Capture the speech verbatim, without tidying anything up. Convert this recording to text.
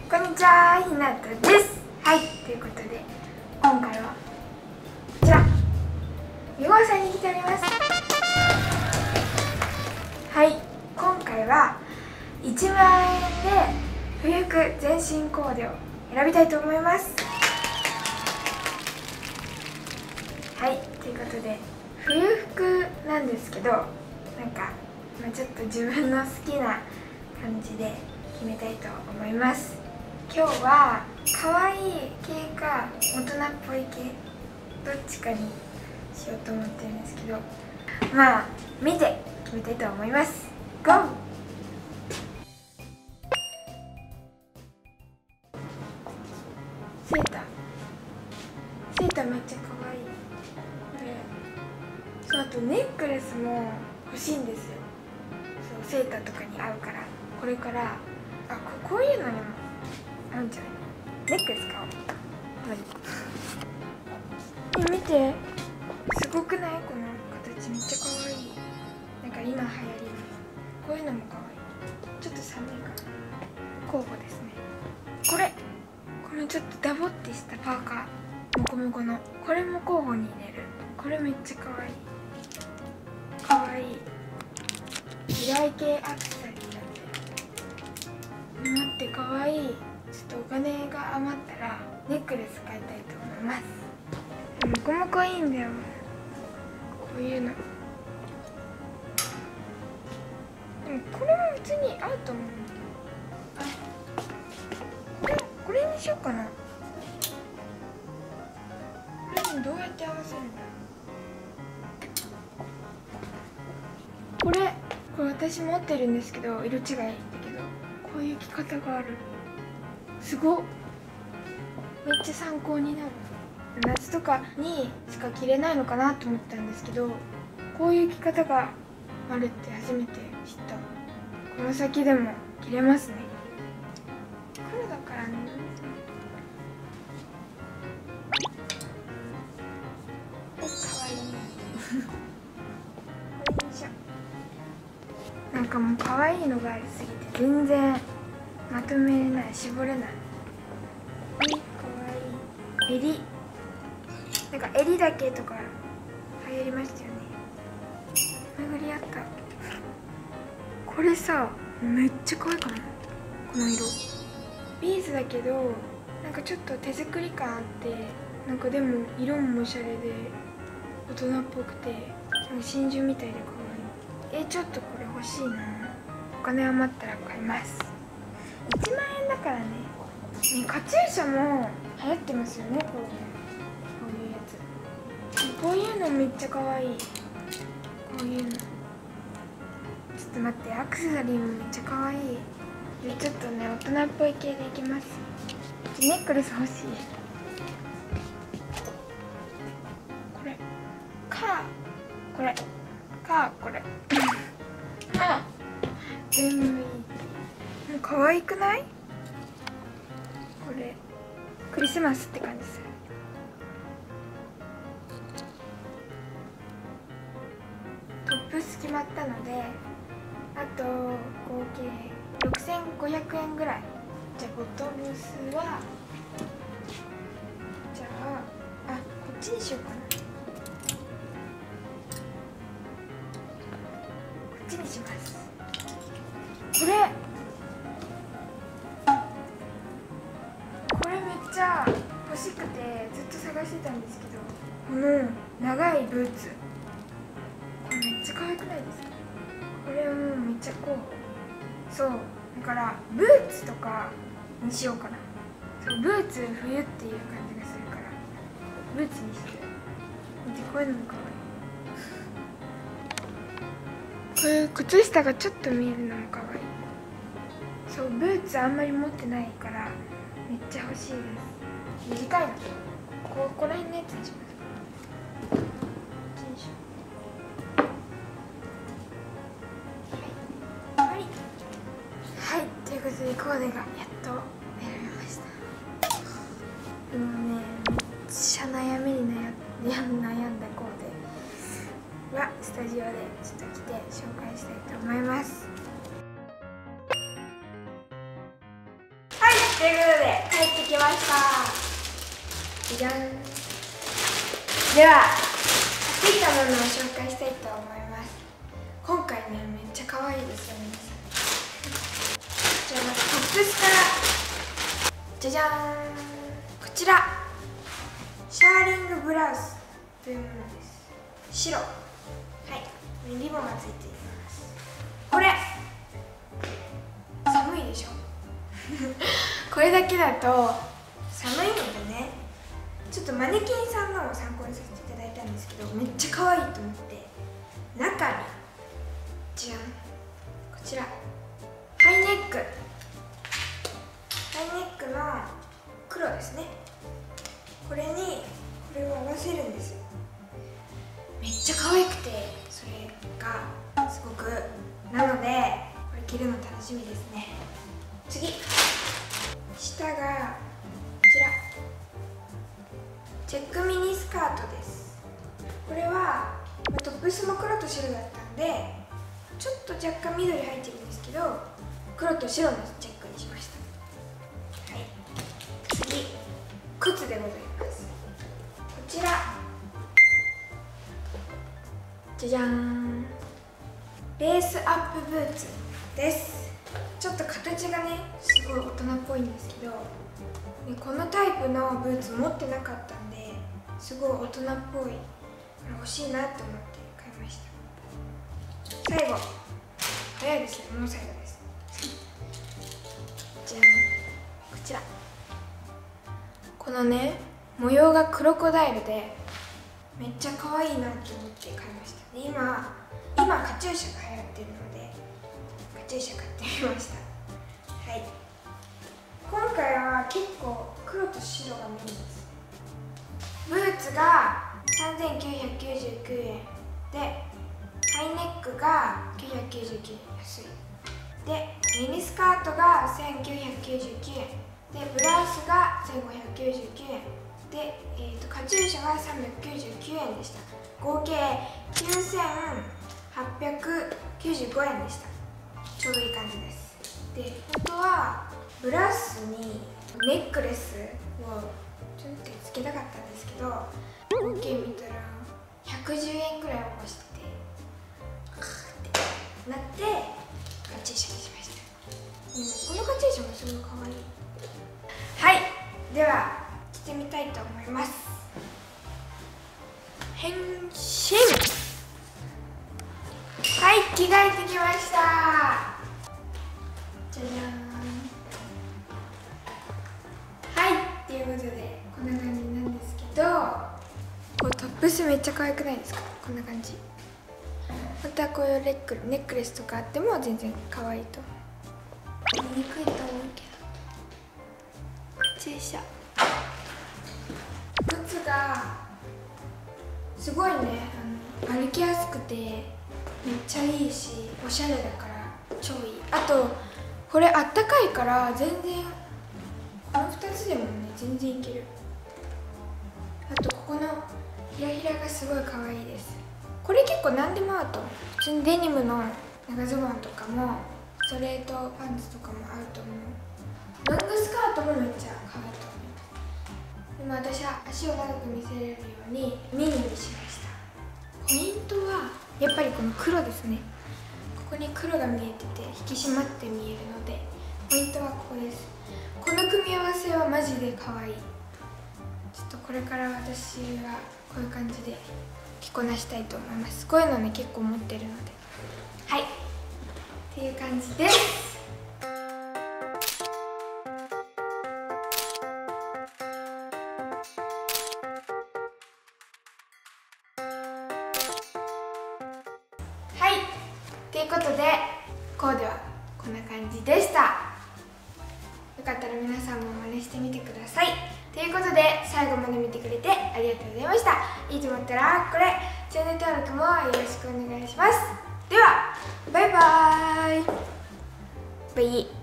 こんにちは、ひなたです。はい、ということで今回はこちら湯川さんに来ております。はい、今回はいちまんえんで冬服全身コーデを選びたいと思います。はい、ということで冬服なんですけど、なんか、まあ、ちょっと自分の好きな感じで決めたいと思います。今日は可愛い系か大人っぽい系どっちかにしようと思ってるんですけど、まあ見て決めたいと思います。ゴー！セーターセーターめっちゃ可愛い。これそう、あとネックレスも欲しいんですよ。そう、セーターとかに合うから、これからあ こ, こういうのにも合うんじゃない？ネックレス買おう。え、見て、すごくない？この形めっちゃ可愛い。なんか今流行りのこういうのも可愛い。ちょっと寒いかな。交互ですね。これこのちょっとダボってしたパーカー、モコモコのこれも交互に入れる。これめっちゃ可愛い。可愛い未来系アクセサリーだって。待って、可愛い。ちょっとお金が余ったらネックレス買いたいと思います。モコモコいいんだよ、こういうの。でもこれは普通に合うと思うんだけど、あ、これこれにしようかな。これにどうやって合わせるんだ。これこれ私持ってるんですけど、色違いだけどこういう着方がある。すごっ、めっちゃ参考になる。夏とかにしか着れないのかなと思ったんですけど、こういう着方があるって初めて知った。この先でも着れますね。黒だからね。お、かわいいね。これにしよう。なんかもう可愛いのがありすぎて全然まとめれない、絞れない。かわいい。襟、なんか襟だけとか流行りましたよね。巡り合った。これさ、めっちゃ可愛いかな、この色。ビーズだけどなんかちょっと手作り感あって、なんかでも色もおしゃれで大人っぽくて、なんか真珠みたいで可愛い。え、ちょっとこれ欲しいな。お金余ったら買います。いちまんえんだからね。ね、カチューシャも流行ってますよね、こういうこういうやつ。こういうのめっちゃ可愛い。こういうのちょっと待って、アクセサリーもめっちゃ可愛い。で、ちょっとね、大人っぽい系でいきます。ネックレス欲しい。これかこれかこれあ、全部いい。もう可愛くない？これクリスマスって感じする。トップス決まったので、あと合計ろくせんごひゃくえんぐらい。じゃあボトムスは、じゃああ、こっちにしようかな。こっちにします。これこれめっちゃ欲しくてずっと探してたんですけど、この長いブーツ、これめっちゃ可愛くないですか？これもめっちゃこう、そうだからブーツとかにしようかな。そう、ブーツ冬っていう感じがするからブーツにして。見て、こういうのも可愛い。こういう靴下がちょっと見えるのも可愛い。そう、ブーツあんまり持ってないからめっちゃ欲しいです。短いの、ここら辺のやつにします。はい、はい、ということでコーデがやっと選べました。でもね、めっちゃ悩みに悩ん悩んだコーデはスタジオでちょっと着て紹介したいと思います。はい、 ということで帰ってきました。じゃじゃん。では買ってきたものを紹介したいと思います。今回ね、めっちゃ可愛いですよ皆さん。じゃあまずトップスから、じゃじゃーん。こちらシャーリングブラウスというものです。白、はい、リボンがついています。これ寒いでしょこれだけだと寒いのでね、ちょっとマネキンさんのを参考にさせていただいたんですけど、めっちゃ可愛いと思って中にじゃん、こちらハイネック、ハイネックの黒ですね。これにこれを合わせるんですよ。めっちゃ可愛くて、それがすごくなのでこれ着るの楽しみですね。次、下がこちらチェックミニスカートです。これはトップスも黒と白だったんで、ちょっと若干緑入ってるんですけど、黒と白のチェックにしました。はい、次、靴でございます。こちらじゃじゃーん、レースアップブーツです。ちょっと形がねすごい大人っぽいんですけど、このタイプのブーツ持ってなかったんで、すごい大人っぽい、欲しいなって思って買いました。最後、早いですね、もう最後です。じゃん、こちらこのね模様がクロコダイルでめっちゃ可愛いなと思って買いました。で今今カチューシャが流行ってるのでカチューシャ買ってみました。はい、今回は結構黒と白がメインです。ブーツがさんぜんきゅうひゃくきゅうじゅうきゅうえんで、ハイネックがきゅうひゃくきゅうじゅうきゅうえん、安いで、ミニスカートがせんきゅうひゃくきゅうじゅうきゅうえんで、ブラウスがせんごひゃくきゅうじゅうきゅうえんで、えー、とカチューシャがさんびゃくきゅうじゅうきゅうえんでした。合計きゅうせんはっぴゃくきゅうじゅうごえんでした。ちょうどいい感じです。で、本当はブラウスにネックレスをちょっとつけたかったんですけど、合計見たらひゃくじゅうえんくらい応募してて、ってなってカチューシャにしました。うん、このカチューシャもすごいかわいい。はい、では着てみたいと思います。変身。はい、着替えてきました。じゃじゃーん。はい、ということでこんな感じなんですけど、こうトップスめっちゃ可愛くないですか？こんな感じ。またこういうレックネックレスとかあっても全然可愛いと思う。見にくいと思うけど、カチューシャ靴がすごいね、あの歩きやすくてめっちゃいいし、おしゃれだから超いい。あとこれあったかいから全然このふたつでもね全然いける。あとここのひらひらがすごい可愛いです。これ結構何でも合うと思う。普通にデニムの長ズボンとかもストレートパンツとかも合うと思う。ロングスカートもめっちゃ可愛いと思う。でも私は足を長く見せれるようにミニにしました。ポイントはやっぱりこの黒ですね。ここに黒が見えてて引き締まって見えるので、ポイントはここです。この組み合わせはマジで可愛い。ちょっとこれから私はこういう感じで着こなしたいと思います。こういうのね結構持ってるので、はいっていう感じです。はいということでコーデはこんな感じでした。よかったら皆さんも真似してみてください。ということで最後まで見てくれてありがとうございました。いいと思ったらこれチャンネル登録もよろしくお願いします。ではバイバーイ。バイ。